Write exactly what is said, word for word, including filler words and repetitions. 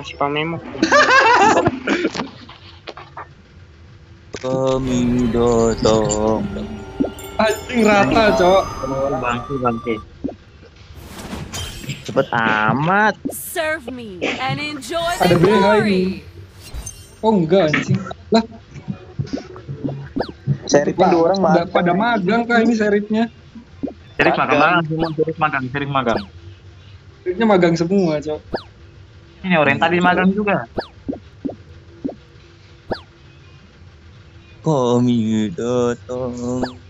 si Pamemo. Kami datang. Anjing rata, Cok. Bangke bangke. Cepet amat. Serve me and enjoy Ada the B H ini. glory. Oh enggak anjing. Lah, Seripnya dua orang pada, makan. pada magang kah ini seritnya? Serif magang magang semua, serif magang, serif magang. Seritnya magang semua, Cok. Ini orang tadi magang juga. Kami datang.